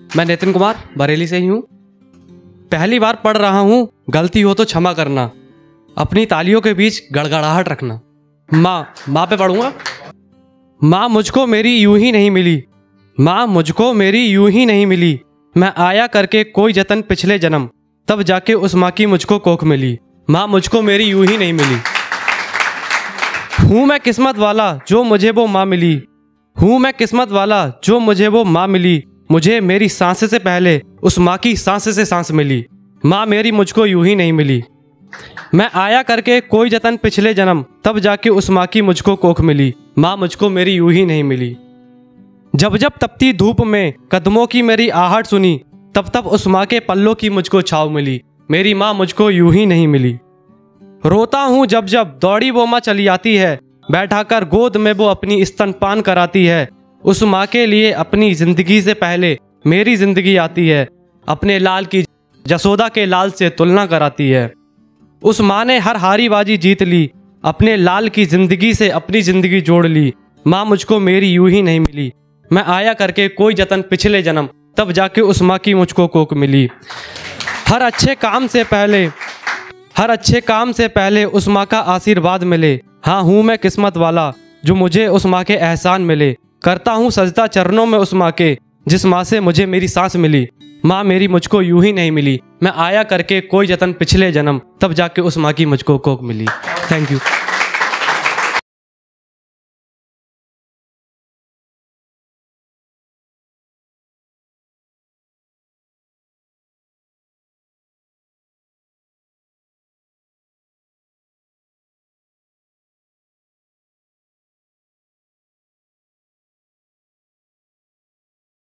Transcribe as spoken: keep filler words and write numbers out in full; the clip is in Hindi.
मैं नितिन कुमार बरेली से ही हूँ। पहली बार पढ़ रहा हूँ, गलती हो तो क्षमा करना, अपनी तालियों के बीच गड़गड़ाहट रखना। माँ माँ पे पढ़ूंगा। माँ मुझको मेरी यूं ही नहीं मिली, माँ मुझको मेरी यूं ही नहीं मिली, मैं आया करके कोई जतन पिछले जन्म, तब जाके उस माँ की मुझको कोख मिली। माँ मुझको मेरी यूं ही नहीं मिली। हूँ मैं किस्मत वाला जो मुझे वो माँ मिली, हूँ मैं किस्मत वाला जो मुझे वो माँ मिली, मुझे मेरी सांस से पहले उस माँ की सांस से सांस मिली। माँ मेरी मुझको यूं ही नहीं मिली। मैं आया करके कोई जतन पिछले जन्म, तब जाके उस माँ की मुझको कोख मिली। माँ मुझको मेरी यूं ही नहीं मिली। जब जब तपती धूप में कदमों की मेरी आहट सुनी, तब तब उस माँ के पल्लों की मुझको छाव मिली। मेरी माँ मुझको यूं ही नहीं मिली। रोता हूँ जब जब दौड़ी वो माँ चली आती है, बैठाकर गोद में वो अपनी स्तनपान कराती है। उस माँ के लिए अपनी जिंदगी से पहले मेरी जिंदगी आती है, अपने लाल की जसोदा के लाल से तुलना कराती है। उस माँ ने हर हारी बाजी जीत ली, अपने लाल की जिंदगी से अपनी जिंदगी जोड़ ली। माँ मुझको मेरी यूं ही नहीं मिली। मैं आया करके कोई जतन पिछले जन्म, तब जाके उस माँ की मुझको कोख मिली। हर अच्छे काम से पहले हर अच्छे काम से पहले उस माँ का आशीर्वाद मिले। हाँ हूँ मैं किस्मत वाला जो मुझे उस माँ के एहसान मिले। करता हूँ सजदा चरणों में उस माँ के, जिस माँ से मुझे मेरी सांस मिली। माँ मेरी मुझको यूं ही नहीं मिली। मैं आया करके कोई जतन पिछले जन्म, तब जाके उस माँ की मुझको कोख मिली। Thank you.